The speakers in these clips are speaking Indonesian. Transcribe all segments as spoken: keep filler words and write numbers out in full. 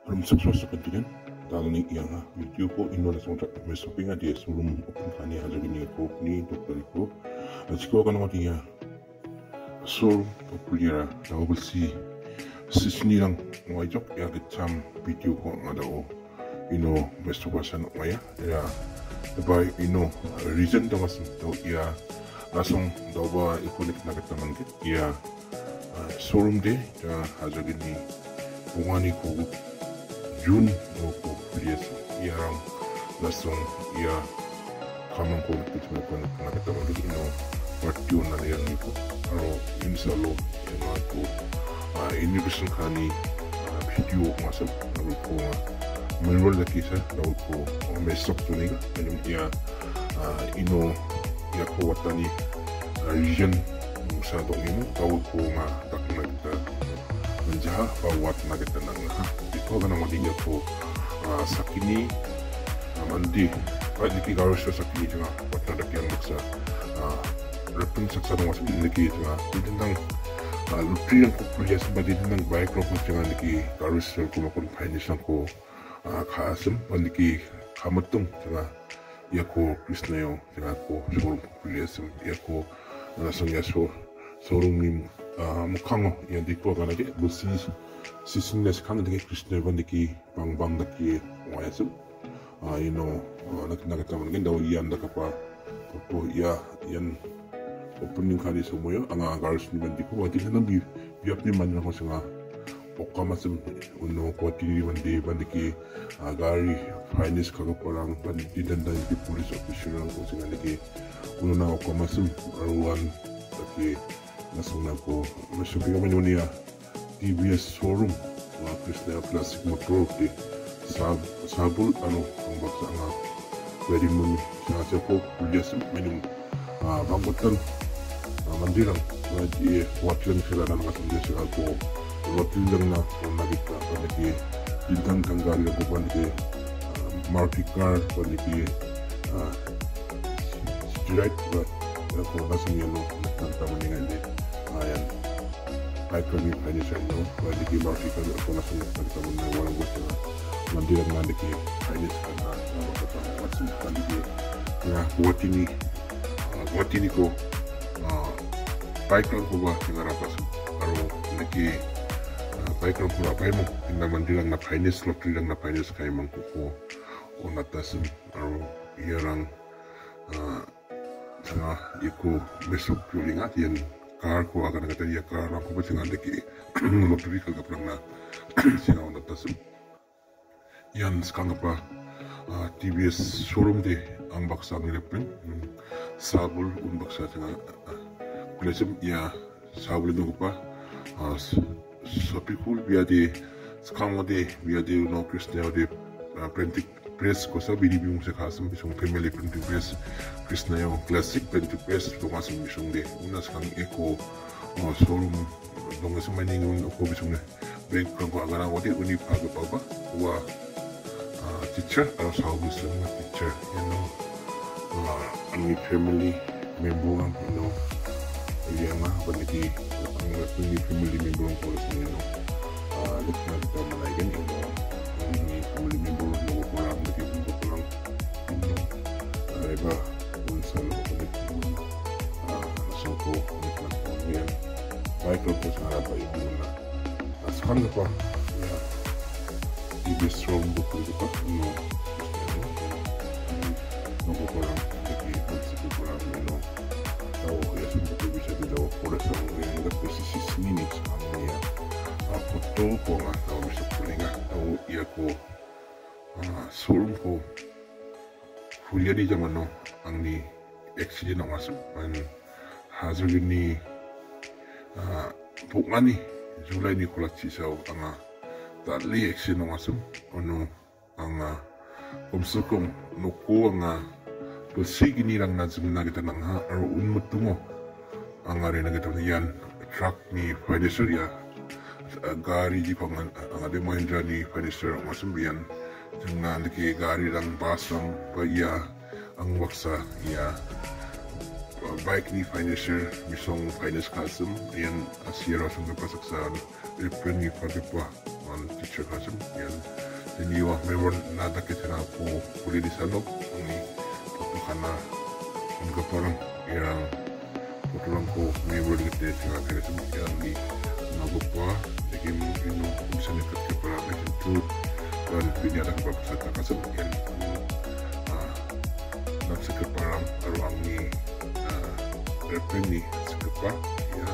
From success continuing, dalani yang video ko ino na sa may shopping di showroom open kani hajo gini ko ni doktor ko achiko kana mati ya so popular na obulsi sisni lang ngajok ya kecam video ko ngadaw ino besto pasan maya ya dabei ino reason to mas to ya langsung dawa ikonik na ketaman kit ya showroom de ya hajo gini bungani ko Jun ko kuliah yang langsung ia kaman ko kita ko na katawa dito no partiu na yan niko aro insalo yang ako ini bisan kani video masuk lalu ko menurut lagi sa lalu ko mesok to niga yung ia ino ia ko watani region sa dong imo lalu ko nga takna kita menjaha bawat na kita nang ito ka na magiging ko sakini mandi pwede ki gawin siya sakini nga wat na dakyan magsa repun saksa ng mas piniliki nga hindi nang lutri ng kukulya sa badin ng bike ko kung siya nga niki gawin siya kumakon painis lang ko kaasam pwede ki kamatong siya iya ko Krisnai siya ko showroom kukulya iya ko nasang yaso showroom ni mukhang yang di ko kana ge busi sisingnes kana de Krisnai bandiki bang bang daki wayasum ah you know nak nak taman gen daw yan da kapa po ya yan opening kali semua anga garis ni bandiko wati na bi biap ni man ko singa okamasum uno ko ti bandi bandiki gari finance kaga porang bandiki dan dan di police official ko singa diki uno na okamasum aruan daki langsung ako masuk kami ni ya T V S Showroom na Krisnai classic motor di SHABUL ano ang baksa nga pwede mo siya po kulisim minum bangutan mandirang na di wakilan sila na mga sundin sila ko wakilan na kung nagita paniki bintang kanggali ako paniki market car paniki straight but ako nasang yan no nagtantama niya hindi ayan kahit kami kanya siya no pwede ki market car ako nasang nagtantama na walang gusto na mandirang nandiki kanya siya na makatama matsum paniki na watini watini ko bike lang ko ba nangarapas aro naki bike lang ko na pay mo tingnan mandirang na painis lokli lang na painis kay man ko ko o natasim aro iyarang sa iko besok puling at yan car ko akan kata dia car aku pasti ngande ki lottery kagak pernah singa on atas yan sekarang apa T V S Showroom deh ang baksa ngilepin SHABUL un baksa singa KULISIM ya SHABUL itu apa sapikul biar di sekarang deh biar di no Krisnai deh printing press ko sa bini bing sa kasam bisong family printing press Krisnai classic printing press to kasam bisong de una sang eko showroom dong sa maning ko bisong ne bank ko agara wadi uni paga paba wa teacher atau SHABUL sama teacher you know angni family member ang you know yang mah bagi angni family member ko sa you know look na kita malayan you know angni family member ko orang lagi untuk pulang ini ada unsur unik soko unik yang baik untuk sana baik guna sekarang apa ya T V S Showroom buku itu pak no nopo orang lagi untuk pulang no tahu ya sudah bisa dibawa oleh seorang yang ada posisi sini nih sekarang ya foto ko nggak tahu bisa pulang nggak tahu ya ko showroom ko kuliah di zaman no ang ni accident ang masuk an hazard ni bukan ni Julai ni kulat sisaw ang tali accident ang masuk ano ang kumsukong nuko ang bersih ni lang nazim na kita nang ha aro unmut tungo ang ari na kita yan truck ni financier ya gari di pangan ang ade Mahindra ni financier ang masuk yan dengan lagi gari lang basang paya ang waksa ya baik ni financier misong finance kasem yan asira sa napasaksan reprint ni pagpa on teacher kasem yan ini wah memang nada kita aku boleh di sana ini waktu karena enggak orang yang kebetulan ko memang kita tinggal kira semua yang di nagapa jadi mungkin bisa dekat ke para itu dan ini ada beberapa kata kasar yang nak sekeparam ruang ni repeni sekepa ya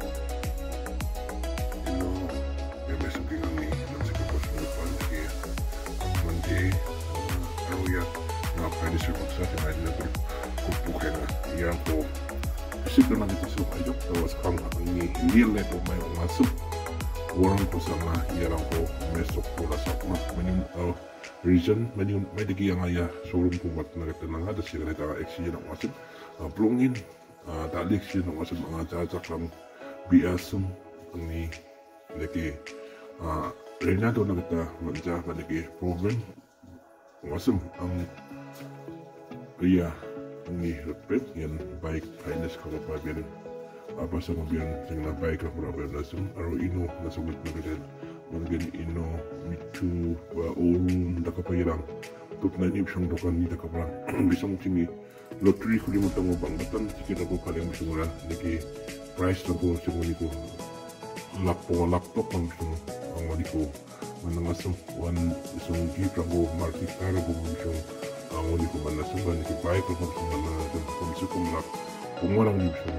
ino yang besok ini nak sekepa semua panci panci kalau ya ngapain di sekolah saya dengan itu kupukan yang ko Sikap nanti semua aja kalau sekarang ini real level main masuk orang ko sama yang ko besok ko lah sama menim region menim mediki yang ayah showroom ko buat naga tenang ada sih kereta aksi yang masuk pelungin tak aksi yang masuk mengajar kami BILSI'O ini lagi rena tu naga kita mengajar lagi problem masuk ang iya ini repet yang baik kindness kalau bagian apa sama biar jangan baik lah berapa nasum aro ino nasum bagian bagian ino mitu orang tak apa yang tuh nanti bisa dokan ni tak apa bisa mungkin ni lottery kuli mau tunggu bang betul jika aku kalian bisa murah lagi price aku semua ni ko laptop laptop pun bisa ang ko mana nasum one bisa gift aku market kara aku bisa ang di ko mana semua ni baik aku semua dan komisi kumlak kumurang di bisa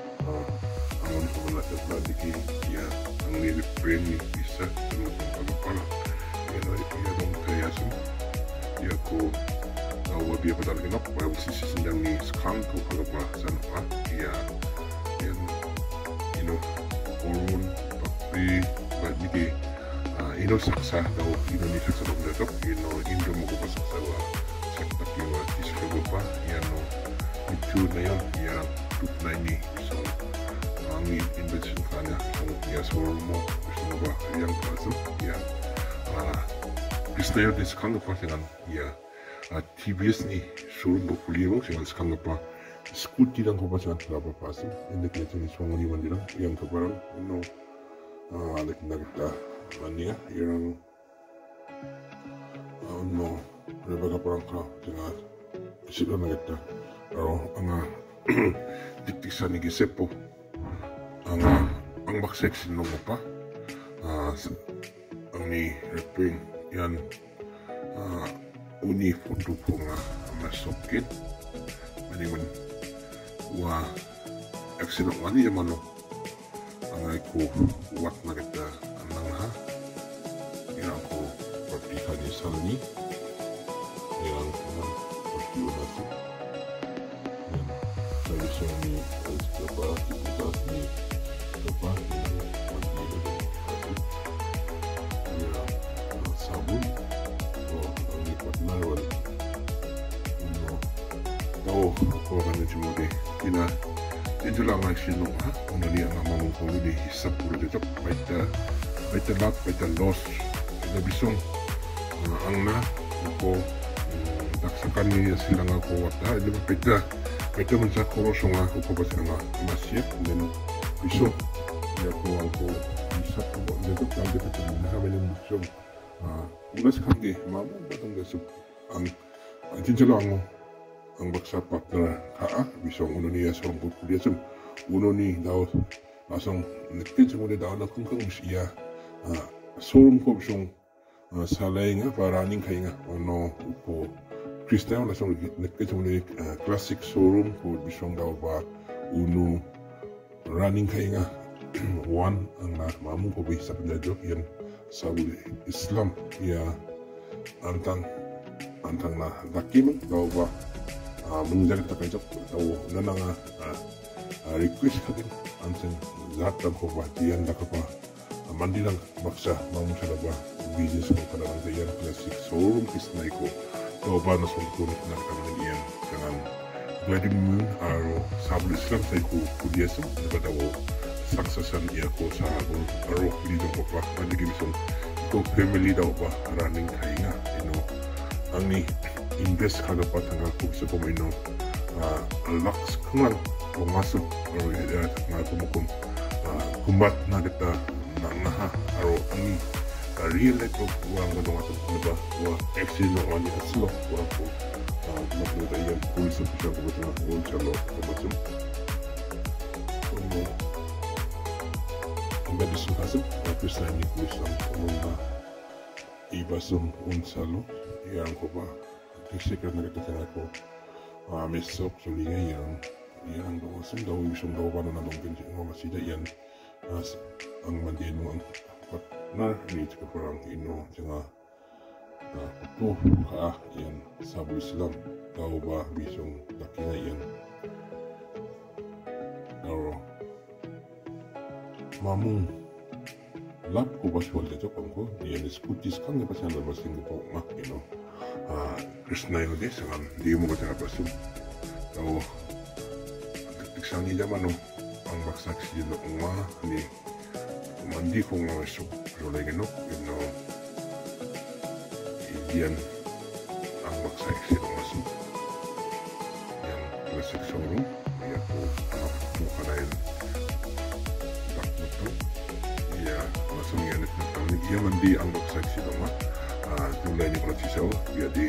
ang di ko mana semua di ya ang ni premi bisa semua tempat pala ya no ya dong kaya semua ya ko awal biar pada lagi nak baru sisi sedang ni sekarang tu kalau bahasan apa ya yang you know orang tapi bagi di ino saksa atau Indonesia sedang berdekat ino Indo mau ke saksa lah sektor kiwa di seluruh apa ya no itu naya ya KULISIM so angin investasi kanya so ya semua semua yang pasal ya Krisnai di sekarang apa dengan ya T V S ni showroom berkuliah dengan sekarang apa skuti dan kau pasal berapa pasal ini kita ni semua ni mandiri yang kebarang no ada kita kita mania yang no berbagai perangkat dengan isikan kita kalau anga diktisan ni gisepo anga ang bakseksi nung apa ang ni reping yan uni punto po nga masokit maniman wa accident wani yaman no ang ay ko wat na kita anang ha yan ko pagpikan ni salni yan ko pagpikan nasi yan sabi siya ni kapa ibutas ni kapa ino pagpikan ni kasi yan sabun Marwal, no, oh, aku akan cuma deh, ina, itu lah masih no, ha, ono ni ang amang ko ni hisap puro dito, baita, baita lap, baita loss, ada bisong, ang na, ako, taksakan ni silang ako wata, di ba baita, baita man sa korosong ako ko ba silang masyep, then bisong, di ako ang ko hisap ko, dito lang dito sa mga kami ng bisong. Ulas kange mamu batang gasuk ang ang cincelo ang ang baksa partner kaa bisong uno niya sa rumput kuliah sem uno ni daw langsung nekin semua dia daw na kung kung siya showroom ko bisong salay nga para running kay nga ono ko Krisnai langsung nekin semua dia classic showroom ko bisong daw ba uno running kay nga one ang mamu ko bisa penjajo yan SHABUL Islam ya antang antang na dakim daw ba menjadi terkejut tahu nana request katin antang zatang ko ba diyan da ka pa mandilang baksa mau sa ba business ko kada lang yan classic showroom Krisnai ko tahu ba na sung ko na kami yan dengan Gladwin Momin aro SHABUL Islam sa ko KULISIM dapat daw suksesan ia ko sa aro lido ko pa mandigim song ko family daw ba running kay nga you know ang ni invest kada pa tanga ko sa ko ino lux kungal ko masuk aro nga ko mo kumbat na kita na nga aro ang real life ko uang ko nung atong ano ba wa actually no on yung aslo uang ko makita yan kulisip siya ko ba uang chalo ko ba siya ang gabi sa kasip Krisnai kulisam umong ba iba sung unsalo yan ko ba tisikar na kita ko mesok sulinga yan yan doon sa daw yung daw pa na nalong ganyan mga masida yan ang mandiyan mo ang partner ni ka parang ino nga ito ka yan SHABUL Islam daw ba bisong laki nga yan pero mamong lap ko ba siya dito kung ko yan is putis kang nga pa siya nalabas yung po nga ino Krisnai mo din sa hindi mo ka tinapasyo daw tiksang niya man ang baksak siya na unga ni mandi ko nga masuk rolay ganok yun no iyan ang baksak siya na masuk yan T V S Showroom iya ko anak mo ka na yun takbo to iya masuk yan at nagtawag iya mandi ang baksak siya na tulay ni Francisco iya di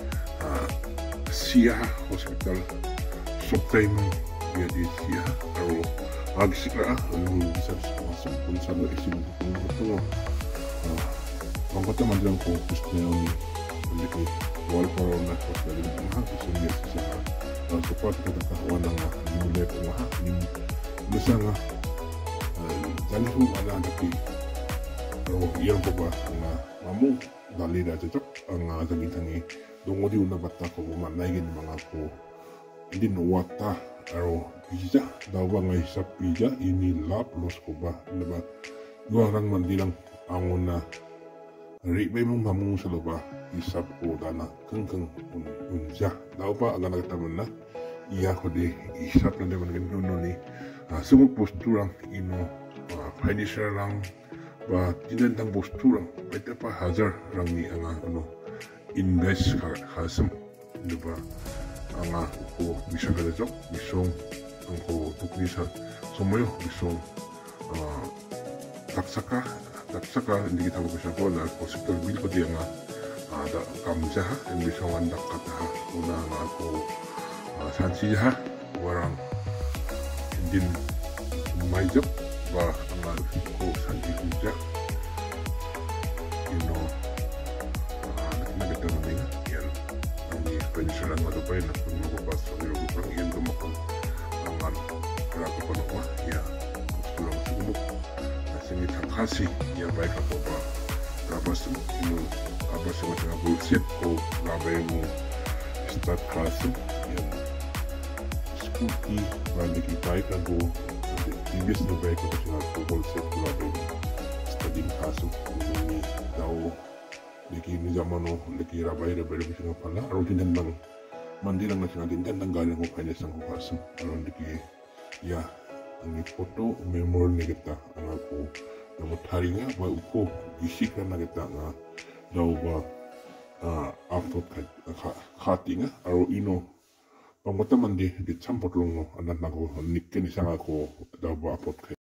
siya hospital soktay mo iya di siya pero agisik na ang bisa masuk pun sana isim pun itu orang kata mandilang ko Krisnai ni memiliki wal corona dari rumah isimnya sisa support kita kawan nga mulai rumah ni bisa nga jadi hu ada tapi kalau yang ko ba nga mamu dali da cocok ang tangi-tangi dongo di una batta ko manay gin mga ko hindi no wata aro pizza daw ba nga sa pizza ini lap los ko ba diba dua orang mandilang angon na ribay mong mamung sa lupa isap ko dana kengkeng un unja daw ba aga nagtaman na iya ko di isap na diba ganun ni sumut posturang ino finisher lang ba tinandang posturang pwede pa hazard lang ni ang ano invest kasam diba ang ko bisa ka dito bisong ang ko tukli sa sumayo bisong taksaka taksaka hindi kita mo siya ko na hospital bill ko diya nga ada kamsa ha and bisong andak kata ha una nga ako sansi ha warang hindi may job ba ang ko sansi kuja you know nagkita mo nga yan ang pensionan matupay na kung mababas sa ilo ang iyan dumakang ang karako pa na kwa ya gusto lang sumuk kasi takasi ya baik ako ba tapos ino tapos yung mga bullshit o labay mo start kasi yan skuti balik ipay ka go T V S na baik ako siya po bullshit ko labay mo studying kaso ini daw lagi ni zaman no lagi rabay rabay ko siya pala aron tinandang mandi lang na siya tinandang galing ko kanya sang ko kaso aron lagi ya ang foto memory ni kita ang ako namun hari nga ba uko isik na kita nga daw ba upload ka hati nga aro ino pangmata man di di sampot lang no anak na ko nikin isang ako daw ba upload